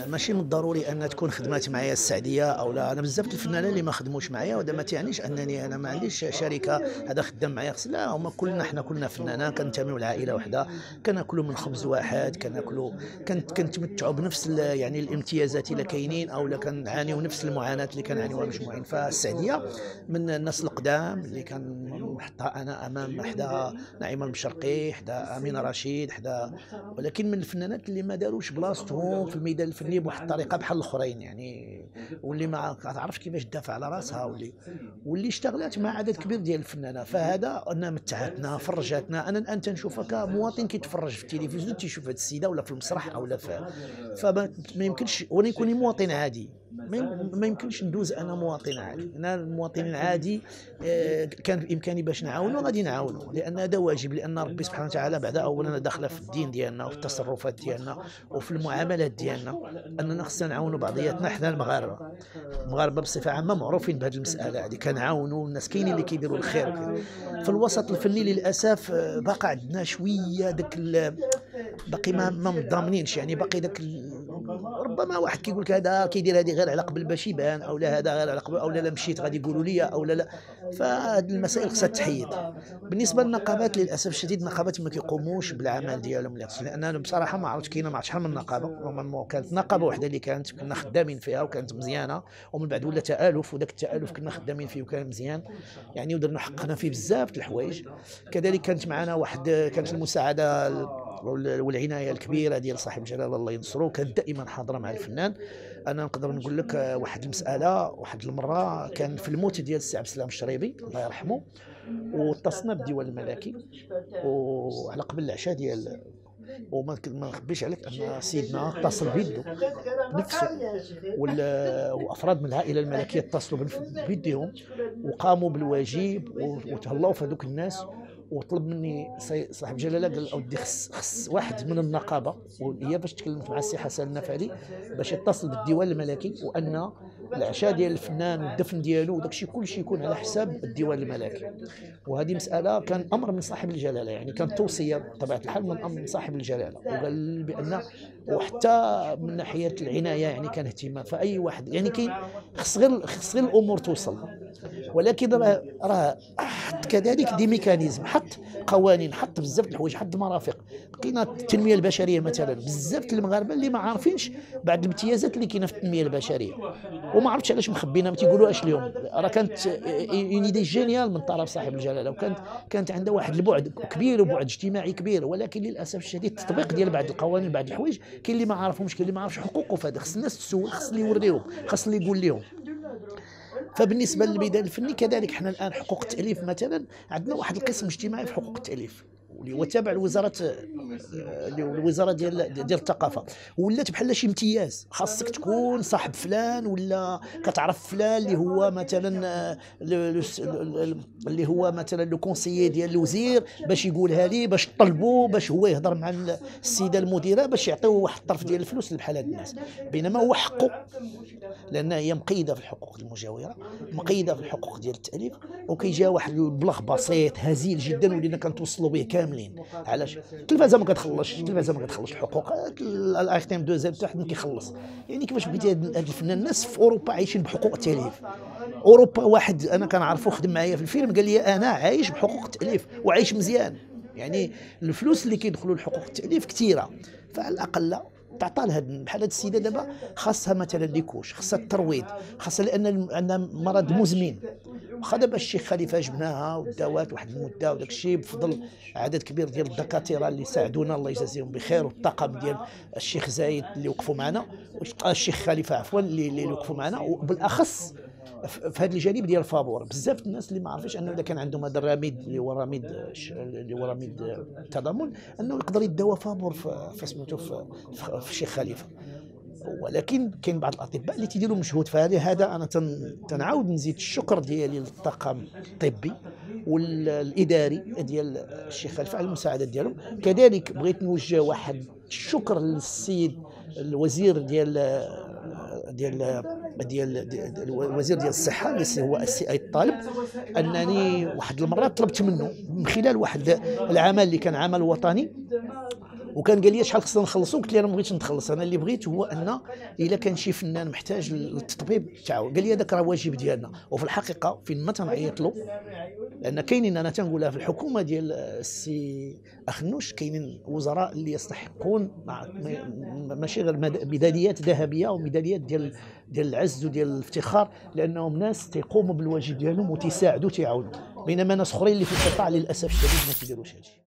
ماشي من الضروري ان تكون خدمات معايا السعديه او لا. انا بزاف د الفنانين اللي ما خدموش معايا، وهذا ما تعنيش انني انا ما عنديش شركه هذا خدام معايا لا، هما كلنا حنا كلنا فنانين كنتميو لعائله واحده، كناكلوا من خبز واحد، كنتمتعوا بنفس يعني الامتيازات اللي كاينين، او لا كنعانيو نفس المعاناه اللي كنعانيوها المجموعين. فالسعديه من الناس القدام اللي كنحطها انا امام حدا نعيمه المشرقي، حدا امينه رشيد، حدا، ولكن من الفنانات اللي ما داروش بلاصتهم في الميدان الفني بواحد الطريقه بحال الاخرين يعني، واللي ما تعرفش كيفاش تدافع على راسها، واللي اشتغلت مع عدد كبير ديال الفنانه. فهذا انها متعتنا فرجاتنا. انا الان تنشوفها كمواطن كيتفرج في التلفزيون تيشوف هذه السيده ولا في المسرح او لا فما يمكنش وانا يكون مواطن عادي، ما يمكنش ندوز انا مواطن عادي. انا المواطن العادي كان بامكاني باش نعاونو غادي نعاونو، لان هذا واجب، لان ربي سبحانه وتعالى بعد اولا داخله في الدين ديالنا وفي التصرفات ديالنا وفي المعاملات ديالنا، اننا خصنا نعاونوا بعضياتنا. حنا المغاربه بصفه عامه معروفين بهذه المساله هذه، كنعاونوا الناس، كاينين اللي كيديروا الخير وكذا. في الوسط الفني للاسف باقي عندنا شويه داك باقي ما مضامنينش يعني، باقي داك ربما واحد كيقول لك هذا كيدير هذه غير على قبل باش يبان، او لا هذا غير على قبل، او لا مشيت غادي يقولوا لي، او لا. فهاد المسائل خصها تحيد. بالنسبه للنقابات للاسف الشديد النقابات ما كيقوموش بالعمل ديالهم لان انا بصراحه ما عرفتش كاينه، ما عرفتش شحال من نقابه. نورمالمون كانت نقابه وحده اللي كنا خدامين فيها وكانت مزيانه، ومن بعد ولا تالف، وداك التالف كنا خدامين فيه وكان مزيان يعني، ودرنا حقنا فيه بزاف د الحوايج. كذلك كانت معنا كانت المساعده والعنايه الكبيره ديال صاحب الجلاله الله ينصرو، كانت دائما حاضره مع الفنان. انا نقدر نقول لك واحد المساله، واحد المره كان في الموت ديال السي عبد السلام الشريبي الله يرحمه، واتصلنا بالديوان الملكي وعلى قبل العشاء ديال، وما نخبيش عليك ان سيدنا اتصل بيدو بنفسه، وافراد من العائله الملكيه اتصلوا بيديهم وقاموا بالواجب وتهلاو في هذوك الناس. وطلب مني صاحب جلاله، قال اودي خص واحد من النقابه، وهي باش تكلمت مع السي حسن النفالي باش يتصل بالديوان الملكي، وان العشاء ديال الفنان والدفن ديالو وداك الشيء كلشي يكون على حساب الديوان الملكي. وهذه مساله كان امر من صاحب الجلاله يعني، كانت توصيه بطبيعه الحال من صاحب الجلاله، وقال بان وحتى من ناحيه العنايه يعني كان اهتمام. فاي واحد يعني كاين خص غير الامور توصل، ولكن راه حط كذلك دي ميكانيزم، حط قوانين، حط بزاف د الحوايج، حط المرافق. كاينه التنميه البشريه مثلا، بزاف د المغاربه اللي ما عارفينش بعض الامتيازات اللي كاينه في التنميه البشريه، وما عرفتش علاش مخبينا، ما تيقولوهاش اليوم. راه كانت اون ايدي جينيال من طرف صاحب الجلاله، وكانت عندها واحد البعد كبير وبعد اجتماعي كبير، ولكن للاسف الشديد التطبيق ديال بعض القوانين بعض الحوايج كاين اللي ما عارفهمش، كاين اللي ما عارفش حقوقه. فهذا خص الناس تسول، خص اللي يوريهم، خص اللي يقول لهم. فبالنسبه للميدان الفني كذلك، حنا الان حقوق التاليف مثلا عندنا واحد القسم اجتماعي في حقوق التاليف اللي هو تابع الوزاره ديال الثقافه، ولات بحال شي امتياز، خاصك تكون صاحب فلان ولا كتعرف فلان اللي هو مثلا اللي هو مثلا لو كونسيي ديال الوزير، باش يقولها لي، باش طلبوا، باش هو يهضر مع السيده المديره باش يعطيوه واحد الطرف ديال الفلوس بحال هاد الناس، بينما هو حقه، لان هي مقيده في الحقوق المجاوره، مقيده في الحقوق ديال التاليف. وكيجي واحد البلاغ بسيط هزيل جدا ولينا كنتوصلوا به كاملين. علاش التلفازه ما كتخلصش الحقوق، الاي تي ام 2 تحت ما كيخلص يعني. كيفاش بغيتي هاد الفنان؟ الناس في اوروبا عايشين بحقوق التاليف. اوروبا واحد انا كنعرفو خدم معايا في الفيلم قال لي انا عايش بحقوق التاليف وعايش مزيان يعني، الفلوس اللي كيدخلوا لحقوق التاليف كثيره. فعلى الاقل تعطى لها بحال هاد السيده دابا خاصها مثلا ليكوش، خاصها الترويض، خاصها لان عندها مرض مزمن. واخا دابا الشيخ خليفه جبناها وداوات واحد المده وداك الشيء بفضل عدد كبير ديال الدكاتره اللي ساعدونا الله يجازيهم بخير، والطاقم ديال الشيخ زايد اللي وقفوا معنا، الشيخ خليفه عفوا اللي وقفوا معنا، وبالاخص في هذا الجانب ديال فابور. بزاف الناس اللي ما عارفينش انه اذا كان عندهم هذا الرميد اللي هو رميد التضامن، انه يقدر يداوى فابور في سميتو في الشيخ خليفه. ولكن كاين بعض الاطباء اللي تيديروا مجهود. فهذا انا تنعاود نزيد الشكر ديالي للطاقم الطبي والاداري ديال الشيخ خليفه على المساعده ديالهم. كذلك بغيت نوجه واحد الشكر للسيد الوزير الوزير ديال الصحه اللي هو السي اي الطالب، انني واحد المرات طلبت منه من خلال واحد العمل اللي كان عمل وطني، وكان قال لي شحال خصنا نخلصوا، قلت له انا ما بغيتش نتخلص، انا اللي بغيت هو ان الا كان شي فنان محتاج للتطبيب تاعو، قال لي هذاك راه واجب ديالنا. وفي الحقيقه فين ما تنعيط له، لان كاينين، انا تنقولها في الحكومه ديال السي اخنوش كاينين وزراء اللي يستحقون ماشي غير ميداليات ذهبيه او ميداليات ديال العز وديال الافتخار، لانهم ناس تيقوموا بالواجب ديالهم وتيساعدوا تيعاونوا، بينما ناس اخرين اللي في القطاع للاسف الشديد ما تيديروش هادشي.